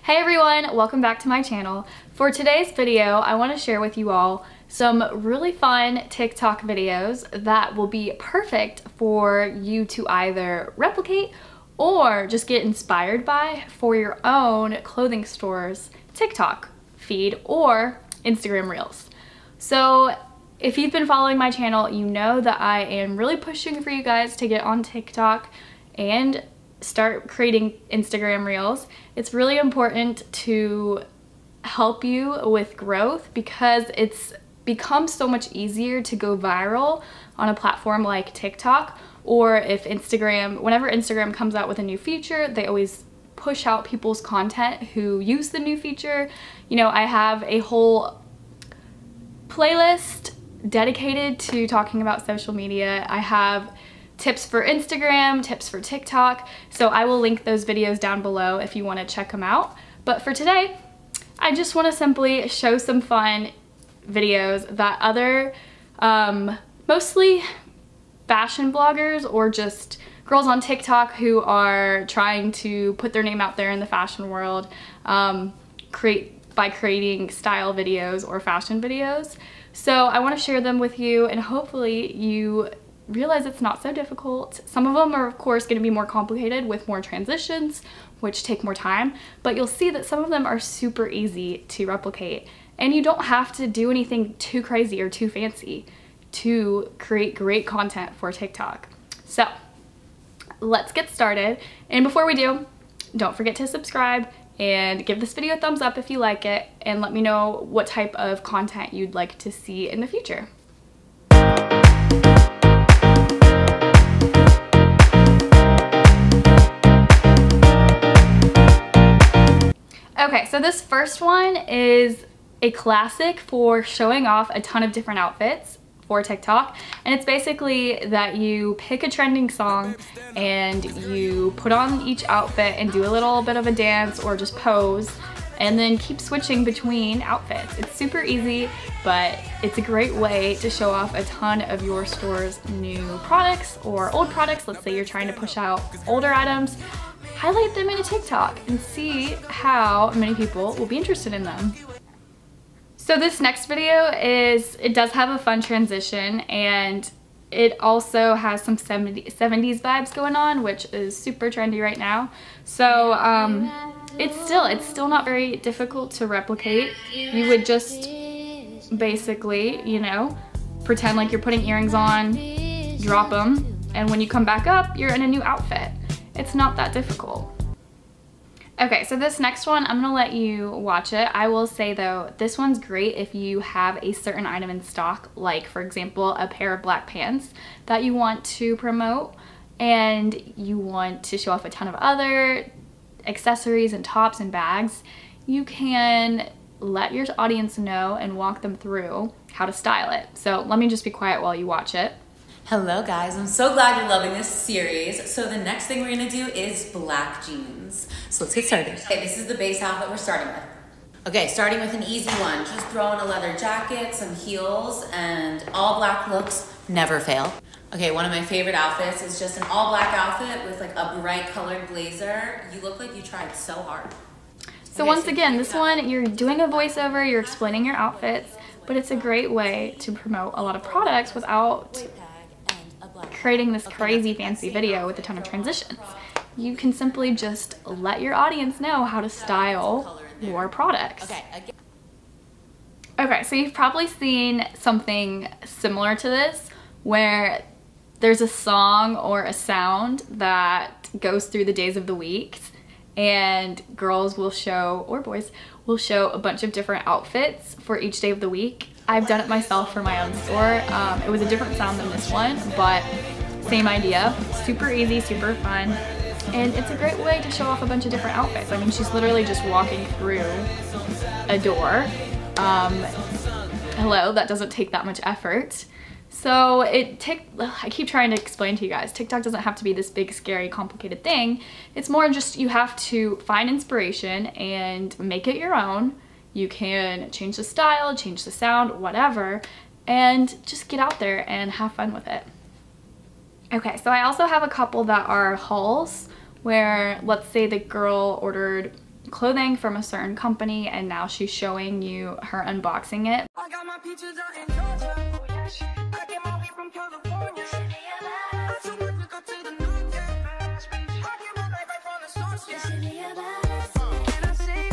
Hey everyone, welcome back to my channel. For today's video, I want to share with you all some really fun TikTok videos that will be perfect for you to either replicate or just get inspired by for your own clothing store's TikTok feed or Instagram Reels. So if you've been following my channel, you know that I am really pushing for you guys to get on TikTok and start creating Instagram Reels. It's really important to help you with growth because it's become so much easier to go viral on a platform like TikTok, or if Instagram, whenever Instagram comes out with a new feature, they always push out people's content who use the new feature. You know, I have a whole playlist dedicated to talking about social media. I have tips for Instagram, tips for TikTok, so I will link those videos down below if you want to check them out. But for today, I just want to simply show some fun videos that other, mostly fashion bloggers or just girls on TikTok who are trying to put their name out there in the fashion world, by creating style videos or fashion videos. So I want to share them with you, and hopefully you realize it's not so difficult. Some of them are of course going to be more complicated with more transitions, which take more time, but you'll see that some of them are super easy to replicate, and you don't have to do anything too crazy or too fancy to create great content for TikTok. So let's get started, and before we do, don't forget to subscribe and give this video a thumbs up if you like it, and let me know what type of content you'd like to see in the future. Okay, so this first one is a classic for showing off a ton of different outfits for TikTok, and it's basically that you pick a trending song and you put on each outfit and do a little bit of a dance or just pose, and then keep switching between outfits. It's super easy, but it's a great way to show off a ton of your store's new products or old products. Let's say you're trying to push out older items, highlight them in a TikTok and see how many people will be interested in them. So this next video it does have a fun transition, and it also has some 70s vibes going on, which is super trendy right now. So it's still not very difficult to replicate. You would just basically, you know, pretend like you're putting earrings on, drop them, and when you come back up, you're in a new outfit. It's not that difficult. Okay, so this next one, I'm gonna let you watch it. I will say though, this one's great if you have a certain item in stock, like for example, a pair of black pants that you want to promote, and you want to show off a ton of other accessories and tops and bags. You can let your audience know and walk them through how to style it. So let me just be quiet while you watch it. Hello guys, I'm so glad you're loving this series. So the next thing we're gonna do is black jeans. So let's get started. Okay, this is the base outfit we're starting with. Okay, starting with an easy one. Just throw on a leather jacket, some heels, and all black looks never fail. Okay, one of my favorite outfits is just an all black outfit with like a bright colored blazer. You look like you tried so hard. So once again, this one, you're doing a voiceover, you're explaining your outfits, but it's a great way to promote a lot of products without creating this crazy fancy video with a ton of transitions. You can simply just let your audience know how to style your products. Okay, so you've probably seen something similar to this where there's a song or a sound that goes through the days of the week, and girls will show, or boys will show, a bunch of different outfits for each day of the week. I've done it myself for my own store. It was a different sound than this one, but same idea. Super easy, super fun, and it's a great way to show off a bunch of different outfits. I mean, she's literally just walking through a door. Hello, that doesn't take that much effort. So I keep trying to explain to you guys, TikTok doesn't have to be this big, scary, complicated thing. It's more just you have to find inspiration and make it your own. You can change the style, change the sound, whatever, and just get out there and have fun with it. Okay, so I also have a couple that are hauls where, let's say the girl ordered clothing from a certain company, and now she's showing you her unboxing it. I got my peaches out in Georgia. Oh, yeah, shit. I get my weed from California. I took my pick up to the North, yeah. I get my life right from the source, yeah. And I say,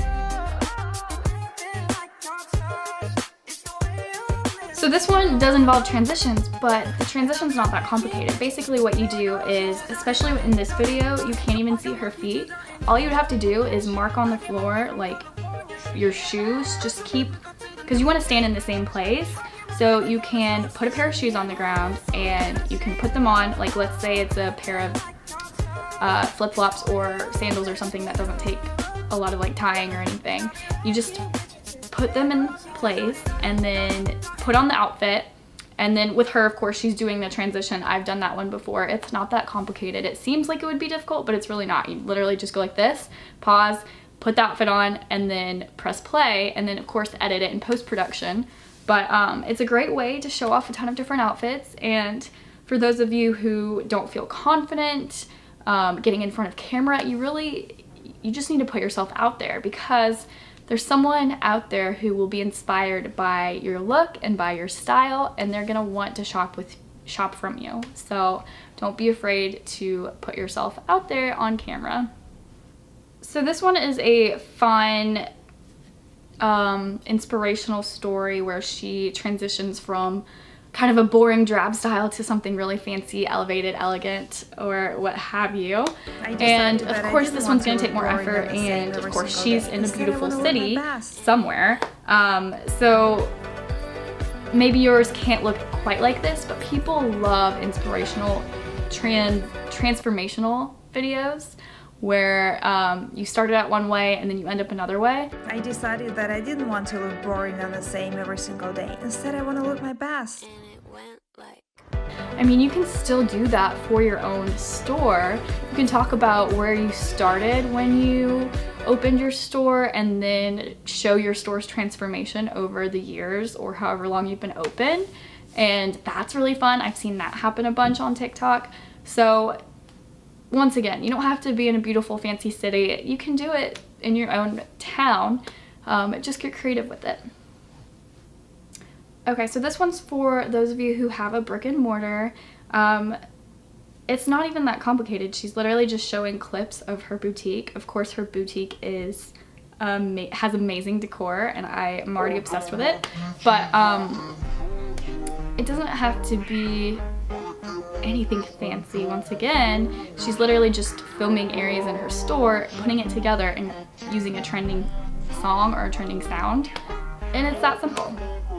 so this one does involve transitions, but the transition's not that complicated. Basically what you do is, especially in this video, you can't even see her feet. All you would have to do is mark on the floor, like, your shoes. Just keep, because you want to stand in the same place. So you can put a pair of shoes on the ground and you can put them on, like let's say it's a pair of flip-flops or sandals or something that doesn't take a lot of like tying or anything. You just put them in place and then put on the outfit. And then with her, of course, she's doing the transition. I've done that one before. It's not that complicated. It seems like it would be difficult, but it's really not. You literally just go like this, pause, put the outfit on, and then press play, and then of course edit it in post-production. But it's a great way to show off a ton of different outfits. And for those of you who don't feel confident getting in front of camera, you just need to put yourself out there, because there's someone out there who will be inspired by your look and by your style, and they're gonna want to shop from you. So don't be afraid to put yourself out there on camera. So this one is a fun, inspirational story where she transitions from kind of a boring drab style to something really fancy, elevated, elegant, or what have you. And of course this one's going to take more effort, and of course she's in a beautiful city somewhere. So maybe yours can't look quite like this, but people love inspirational, transformational videos where you started out one way and then you end up another way. I decided that I didn't want to look boring and the same every single day. Instead, I want to look my best. I mean, you can still do that for your own store. You can talk about where you started when you opened your store and then show your store's transformation over the years or however long you've been open. And that's really fun. I've seen that happen a bunch on TikTok. So once again, you don't have to be in a beautiful, fancy city. You can do it in your own town. Just get creative with it. Okay, so this one's for those of you who have a brick and mortar. It's not even that complicated. She's literally just showing clips of her boutique. Of course, her boutique is has amazing decor, and I am already obsessed with it. But it doesn't have to be anything fancy. Once again, she's literally just filming areas in her store, putting it together, and using a trending song or a trending sound. And it's that simple.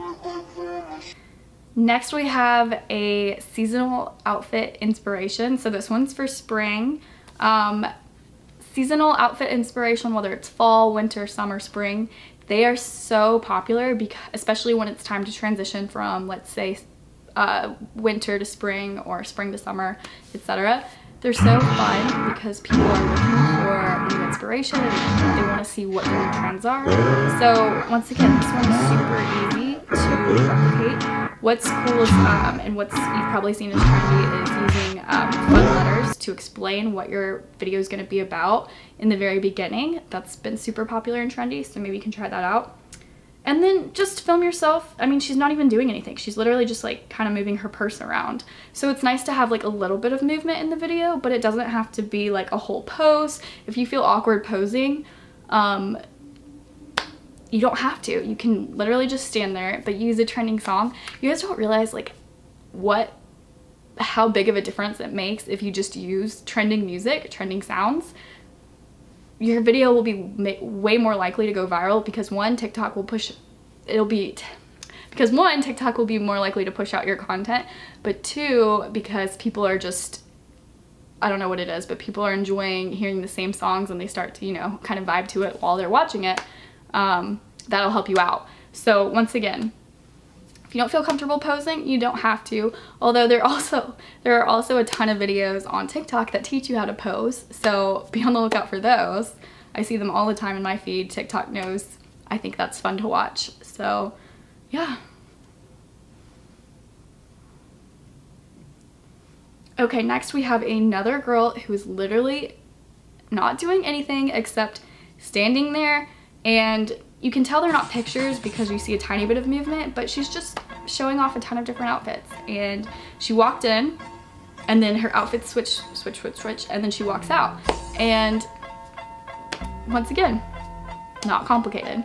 Next we have a seasonal outfit inspiration. So this one's for spring. Seasonal outfit inspiration, whether it's fall, winter, summer, spring, they are so popular, because especially when it's time to transition from, let's say, winter to spring or spring to summer, etc. They're so fun because people are looking for new inspiration and they want to see what the new trends are. So once again, this one is super easy to replicate. What's cool is, and what's you've probably seen is trendy, is using fun letters to explain what your video is going to be about in the very beginning. That's been super popular and trendy, so maybe you can try that out. And then just film yourself. I mean, she's not even doing anything. She's literally just like kind of moving her purse around. So it's nice to have like a little bit of movement in the video, but it doesn't have to be like a whole pose. If you feel awkward posing, you don't have to. You can literally just stand there, but use a trending song. You guys don't realize like how big of a difference it makes if you just use trending music, trending sounds. Your video will be way more likely to go viral because TikTok will be more likely to push out your content, but two, because people are just, I don't know what it is, but people are enjoying hearing the same songs and they start to, you know, kind of vibe to it while they're watching it. That'll help you out. So once again, if you don't feel comfortable posing, you don't have to. Although there are also a ton of videos on TikTok that teach you how to pose. So be on the lookout for those. I see them all the time in my feed. TikTok knows I think that's fun to watch. So yeah. Okay, next we have another girl who is literally not doing anything except standing there, and you can tell they're not pictures because you see a tiny bit of movement, but she's just showing off a ton of different outfits. And she walked in, and then her outfit switch, and then she walks out. And once again, not complicated.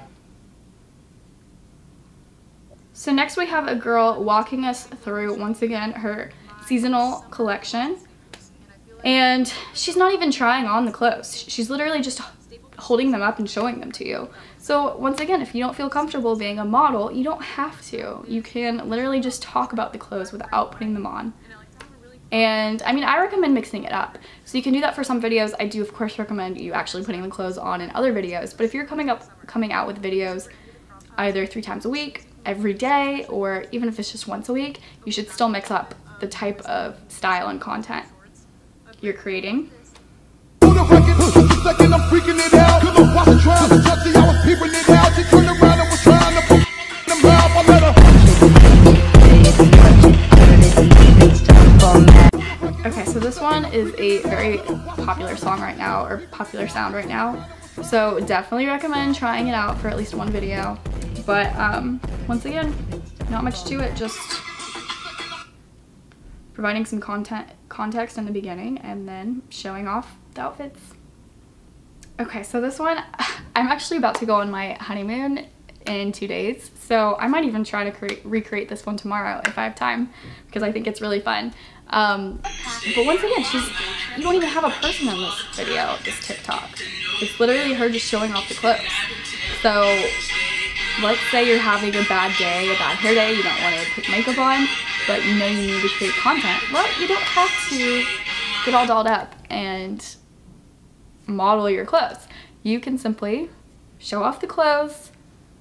So next we have a girl walking us through, once again, her seasonal collection. And she's not even trying on the clothes. She's literally just holding them up and showing them to you. So once again, if you don't feel comfortable being a model, you don't have to. You can literally just talk about the clothes without putting them on. And I mean, I recommend mixing it up. So you can do that for some videos. I do of course recommend you actually putting the clothes on in other videos. But if you're coming out with videos either 3 times a week, every day, or even if it's just once a week, you should still mix up the type of style and content you're creating. Okay, so this one is a very popular song right now, or popular sound right now. So definitely recommend trying it out for at least one video. But once again, not much to it, just providing some context in the beginning and then showing off the outfits. Okay, so this one, I'm actually about to go on my honeymoon in 2 days, so I might even try to recreate this one tomorrow if I have time, because I think it's really fun. But once again, you don't even have a person in this video, this TikTok. It's literally her just showing off the clothes. So let's say you're having a bad day, a bad hair day, you don't want to put makeup on, but you know you need to create content. Well, you don't have to get all dolled up and model your clothes. You can simply show off the clothes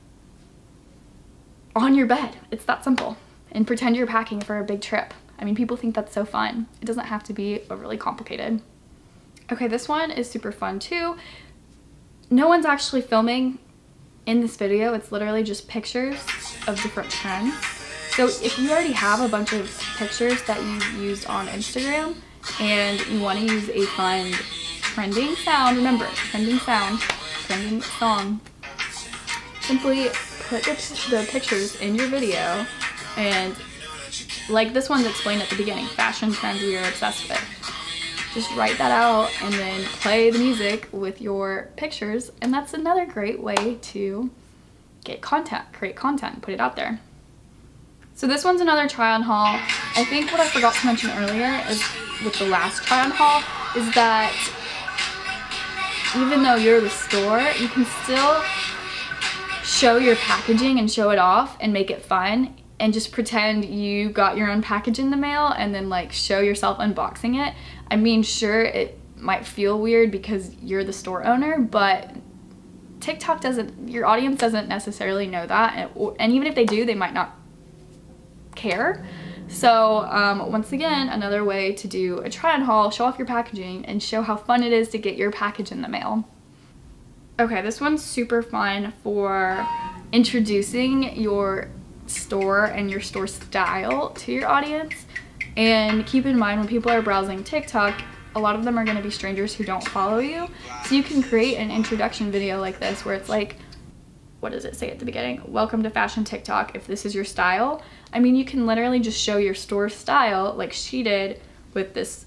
on your bed. It's that simple. And pretend you're packing for a big trip. I mean, people think that's so fun. It doesn't have to be overly complicated. Okay, this one is super fun too. No one's actually filming in this video. It's literally just pictures of different trends. So if you already have a bunch of pictures that you used on Instagram and you want to use a fun trending sound, remember, trending sound, trending song, simply put the pictures in your video, and like this one's explained at the beginning, fashion trends we are obsessed with. Just write that out and then play the music with your pictures, and that's another great way to get content, create content, put it out there. So this one's another try on haul. I think what I forgot to mention earlier is with the last try on haul is that even though you're the store, you can still show your packaging and show it off and make it fun, and just pretend you got your own package in the mail and then like show yourself unboxing it. I mean, sure, it might feel weird because you're the store owner, but TikTok doesn't, your audience doesn't necessarily know that, and even if they do, they might not care. So once again, another way to do a try on haul, show off your packaging and show how fun it is to get your package in the mail. Okay, this one's super fun for introducing your store and your store style to your audience. And keep in mind, when people are browsing TikTok, a lot of them are going to be strangers who don't follow you. So you can create an introduction video like this where it's like, what does it say at the beginning? Welcome to Fashion TikTok if this is your style. I mean, you can literally just show your store style like she did with this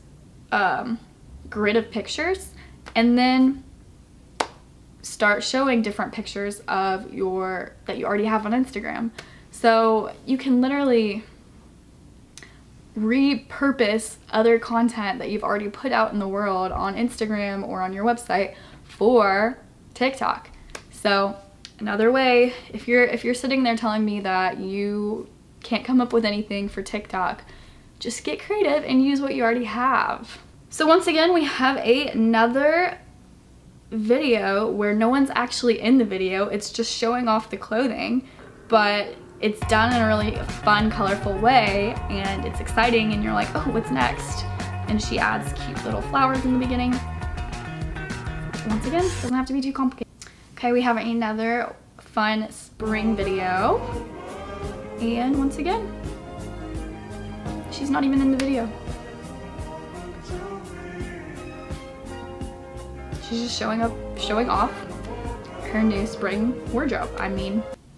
grid of pictures, and then start showing different pictures of that you already have on Instagram. So you can literally repurpose other content that you've already put out in the world on Instagram or on your website for TikTok. So another way, if you're sitting there telling me that you can't come up with anything for TikTok, just get creative and use what you already have. So once again, we have another video where no one's actually in the video. It's just showing off the clothing, but it's done in a really fun, colorful way, and it's exciting, and you're like, oh, what's next? And she adds cute little flowers in the beginning. Once again, doesn't have to be too complicated. Okay, we have another fun spring video, and once again, she's not even in the video. She's just showing off her new spring wardrobe. I mean,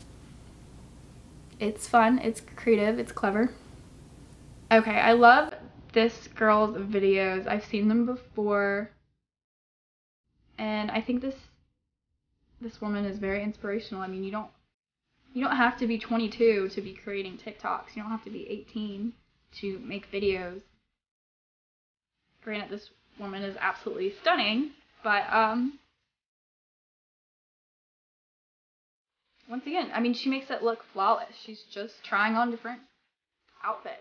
it's fun, it's creative, it's clever. Okay, I love this girl's videos. I've seen them before, and I think this woman is very inspirational. I mean, you don't have to be 22 to be creating TikToks. You don't have to be 18 to make videos. Granted, this woman is absolutely stunning, but once again, I mean, she makes it look flawless. She's just trying on different outfits.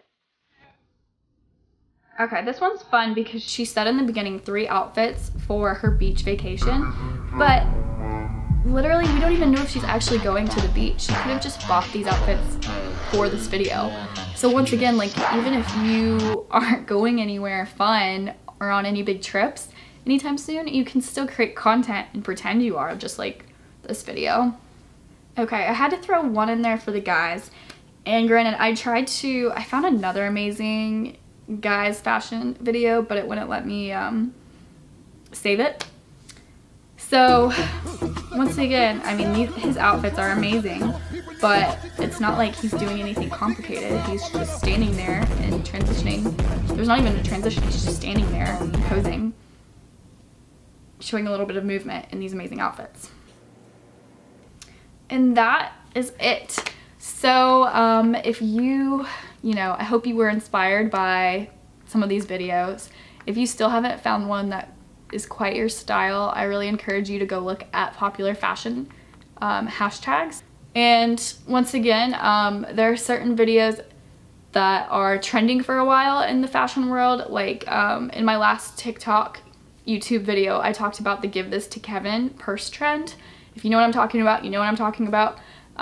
Okay, this one's fun because she said in the beginning 3 outfits for her beach vacation, but literally we don't even know if she's actually going to the beach. She could have just bought these outfits for this video. So once again, like, even if you aren't going anywhere fun or on any big trips anytime soon, you can still create content and pretend you are, just like this video. Okay, I had to throw one in there for the guys, and granted, I found another amazing guys fashion video, but it wouldn't let me save it. So once again, I mean, his outfits are amazing, but it's not like he's doing anything complicated. He's just standing there and transitioning. There's not even a transition, he's just standing there posing, showing a little bit of movement in these amazing outfits. And that is it. So if you know, I hope you were inspired by some of these videos. If you still haven't found one that is quite your style, I really encourage you to go look at popular fashion hashtags. And once again, there are certain videos that are trending for a while in the fashion world. Like in my last TikTok YouTube video, I talked about the Give This to Kevin purse trend. If you know what I'm talking about, you know what I'm talking about.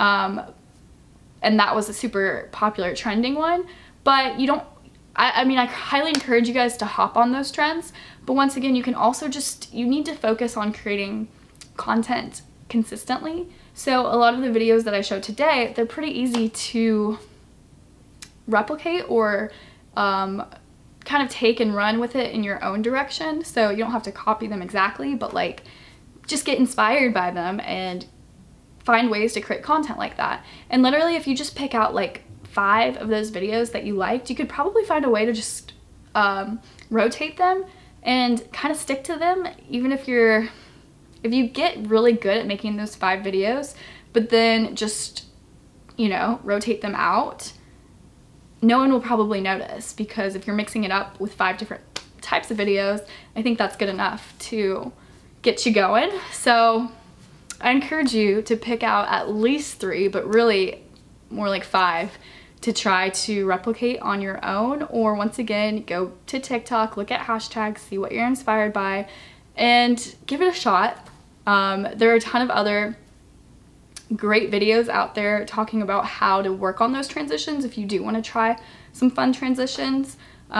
And that was a super popular trending one, but you don't, I mean, I highly encourage you guys to hop on those trends, but once again, you can also you need to focus on creating content consistently. So a lot of the videos that I showed today, they're pretty easy to replicate or kind of take and run with it in your own direction. So you don't have to copy them exactly, but like just get inspired by them and find ways to create content like that. And literally, if you just pick out like 5 of those videos that you liked, you could probably find a way to just rotate them and kind of stick to them. Even if you get really good at making those 5 videos, but then just, you know, rotate them out, no one will probably notice, because if you're mixing it up with 5 different types of videos, I think that's good enough to get you going. So I encourage you to pick out at least 3, but really more like 5, to try to replicate on your own. Or once again, go to TikTok, look at hashtags, see what you're inspired by, and give it a shot. There are a ton of other great videos out there talking about how to work on those transitions if you do want to try some fun transitions.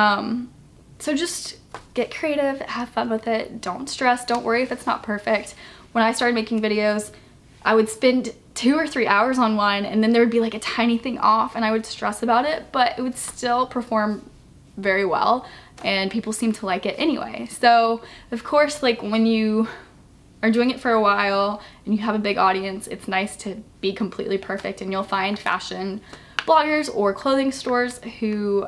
So just get creative, have fun with it, don't stress, don't worry if it's not perfect. When I started making videos, I would spend 2 or 3 hours on one, and then there would be like a tiny thing off and I would stress about it, but it would still perform very well and people seem to like it anyway. So of course, like when you are doing it for a while and you have a big audience, it's nice to be completely perfect, and you'll find fashion bloggers or clothing stores who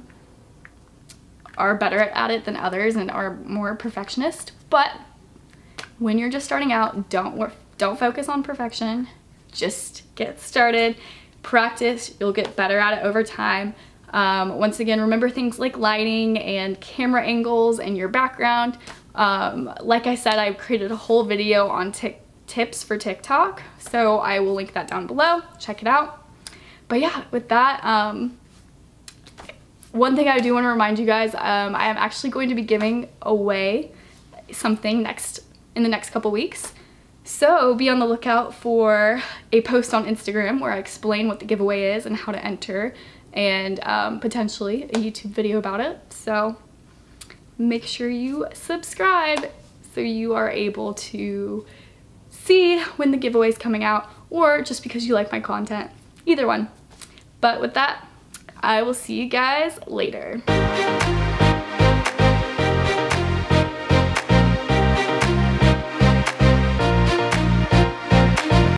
are better at it than others and are more perfectionist. But when you're just starting out, don't focus on perfection. Just get started, practice, you'll get better at it over time. Once again, remember things like lighting and camera angles and your background. Like I said, I've created a whole video on tips for TikTok, so I will link that down below. Check it out. But yeah, with that, one thing I do want to remind you guys, I am actually going to be giving away something in the next couple weeks. So be on the lookout for a post on Instagram where I explain what the giveaway is and how to enter, and potentially a YouTube video about it. So make sure you subscribe so you are able to see when the giveaway is coming out, or just because you like my content, either one. But with that, I will see you guys later.